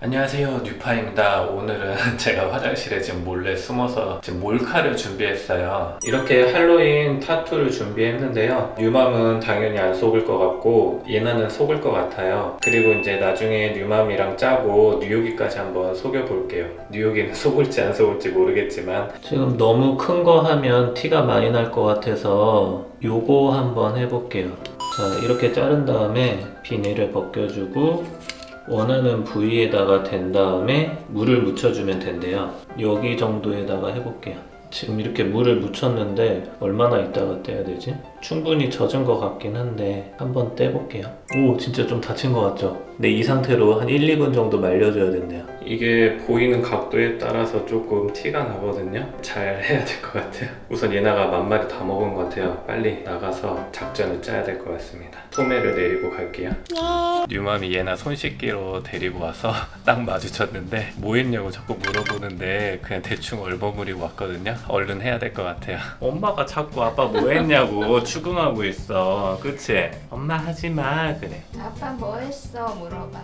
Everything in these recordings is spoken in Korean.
안녕하세요, 뉴파입니다. 오늘은 제가 화장실에 지금 몰래 숨어서 지금 몰카를 준비했어요. 이렇게 할로윈 타투를 준비했는데요. 뉴맘은 당연히 안 속을 것 같고 예나는 속을 것 같아요. 그리고 이제 나중에 뉴맘이랑 짜고 뉴욕이까지 한번 속여볼게요. 뉴욕이는 속을지 안 속을지 모르겠지만 지금 너무 큰 거 하면 티가 많이 날 것 같아서 요거 한번 해볼게요. 자, 이렇게 자른 다음에 비닐을 벗겨주고 원하는 부위에다가 댄 다음에 물을 묻혀주면 된대요. 여기 정도에다가 해볼게요. 지금 이렇게 물을 묻혔는데 얼마나 있다가 떼야 되지? 충분히 젖은 것 같긴 한데 한번 떼볼게요. 오, 진짜 좀 다친 것 같죠? 근데 이 상태로 한 1, 2분 정도 말려줘야 된대요. 이게 보이는 각도에 따라서 조금 티가 나거든요. 잘 해야 될 것 같아요. 우선 예나가 만마리 다 먹은 것 같아요. 빨리 나가서 작전을 짜야 될 것 같습니다. 소매를 내리고 갈게요. 뉴맘이 예나 손 씻기로 데리고 와서 딱 마주쳤는데 뭐 했냐고 자꾸 물어보는데 그냥 대충 얼버무리고 왔거든요. 얼른 해야 될 것 같아요. 엄마가 자꾸 아빠 뭐 했냐고 추궁하고 있어. 그치? 엄마 하지마 그래. 아빠 뭐 했어? 물어봐.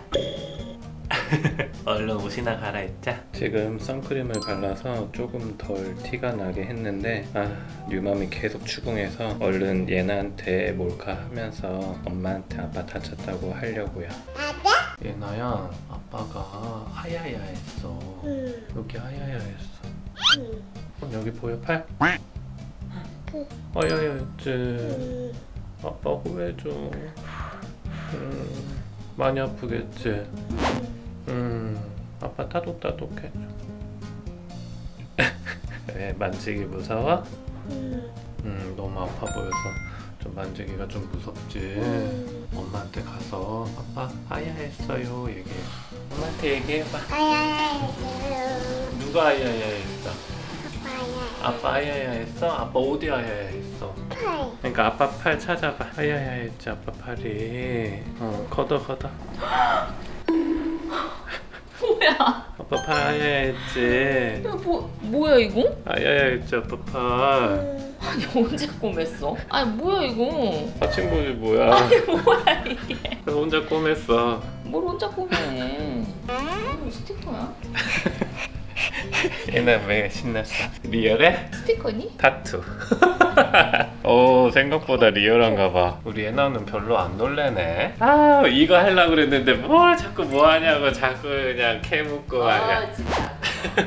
얼른 옷이나 갈아입자. 지금 선크림을 발라서 조금 덜 티가 나게 했는데 뉴맘이 계속 추궁해서 얼른 예나한테 몰카하면서 엄마한테 아빠 다쳤다고 하려고요. 예나야, 아빠가 하야야 했어. 여기 하야야 했어. 여기 보여? 팔? 하야야 했지. 아빠 구해줘. 많이 아프겠지? 아빠 따독따독 해줘. 왜 만지기 무서워? 너무 아파 보여서 좀 만지기가 좀 무섭지? 엄마한테 가서 아빠 아야 했어요 얘기해. 엄마한테 얘기해봐. 누가 아야야 했어? 아빠 아야야 했어? 아빠 어디 아야야 했어? 그러니까 아빠 팔 찾아봐. 아야야 했지 아빠 팔이. 걷어 뭐야? 아빠 팔 아야야 했지. 뭐야 이거? 아야야 했지 아빠 팔. 아니 언제 꼬맸어? 아니 뭐야 이거? 다친 거지 뭐야. 아니 뭐야 이게? 그래서 혼자 꼬맸어. 뭘 혼자 꼬매? 이거 스티커야? 얘는 왜 신났어? 리얼해? 스티커니? 타투. 오, 생각보다 리얼한가 봐. 우리 예나는 별로 안 놀래네. 이거 하려고 그랬는데 뭘 자꾸 뭐 하냐고 자꾸 그냥 캐묻고 말이야. 진짜.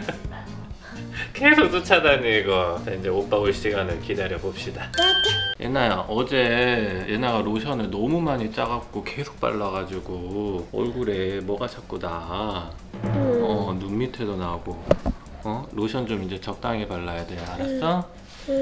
계속 쫓아다니고. 자, 이제 오빠 올 시간을 기다려 봅시다. 예나야, 어제 예나가 로션을 너무 많이 짜갖고 계속 발라가지고 얼굴에 뭐가 자꾸 나. 눈 밑에도 나고. 로션 좀 이제 적당히 발라야 돼. 알았어?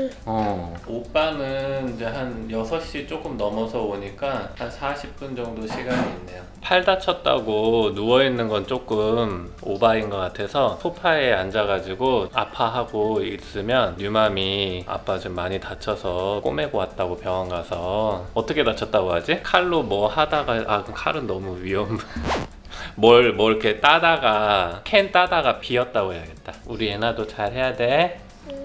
오빠는 이제 한 6시 조금 넘어서 오니까 한 40분 정도 시간이 있네요. 팔 다쳤다고 누워있는 건 조금 오바인 것 같아서 소파에 앉아가지고 아파하고 있으면 뉴맘이 아빠 좀 많이 다쳐서 꼬매고 왔다고 병원 가서. 어떻게 다쳤다고 하지? 칼로 뭐 하다가 그럼 칼은 너무 뭘 이렇게 따다가 캔 따다가 비었다고 해야겠다. 우리 예나도 잘 해야 돼.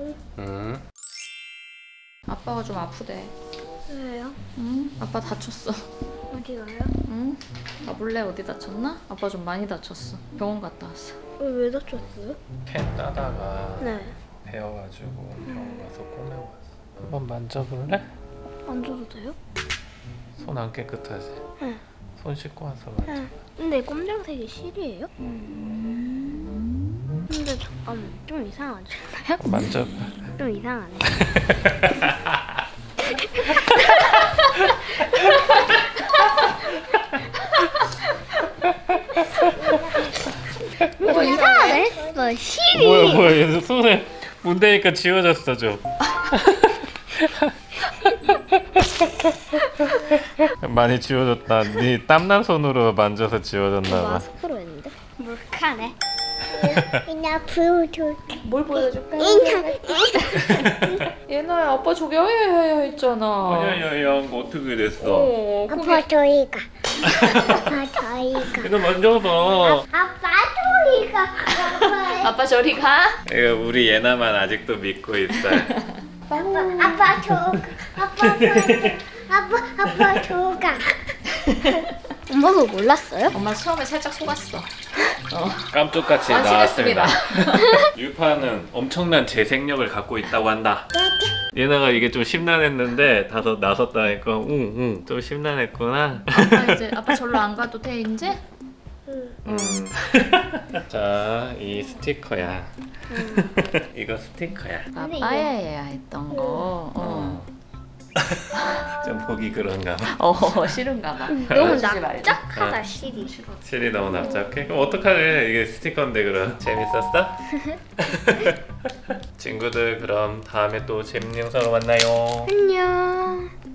아빠가 좀 아프대. 왜요? 아빠 다쳤어. 어디 가요? 가볼래? 어디 다쳤나? 아빠 좀 많이 다쳤어. 병원 갔다 왔어. 왜 다쳤어요? 캔 따다가 네. 베어가지고 병원 가서 꼬매고 왔어. 한번 만져볼래? 만져도 돼요? 손 안 깨끗하지? 네. 손 씻고 와서 만져. 네. 근데 검정색이 실이에요? 근데 잠깐만 좀 이상하지 않아요? 만져봐. 좀 이상하네. 뭐 이상하네? 뭐 실이. 뭐야 얘 손에 문대니까 지워졌어 좀. 많이 지워졌다. 네 땀난 손으로 만져서 지워졌나 봐. 마스크로 했는데? 몰카네. 그냥 보여줄게. 뭘 보여줄까? 예나야, 아빠 저기 하야야 했잖아. 야야야 어떻게 됐어? 아빠 저희가. 아빠 저희가. 이거 만져봐. 아빠 저희가. 아빠 저리 가? 이거 우리 예나만 아직도 믿고 있어요. 아빠 저가. 아빠 저가. 엄마도 몰랐어요? 엄마 처음에 살짝 속았어. 깜쪽같이 나왔습니다. 유파는 엄청난 재생력을 갖고 있다고 한다. 예나가 이게 좀 심란했는데 다소 나섰다니까 응 좀 심란했구나. 아빠 절로 안 가도 돼 이제? 자, 이 스티커야. 이거 스티커야. 아빠야 했던 거. 좀 보기 그런가 봐. 싫은가 봐. 너무 그러지 말자. 납작하다 실이. 실이 너무 납작해? 그럼 어떡하래? 이게 스티커인데 그럼. 재밌었어? 친구들 그럼 다음에 또 재밌는 영상으로 만나요. 안녕.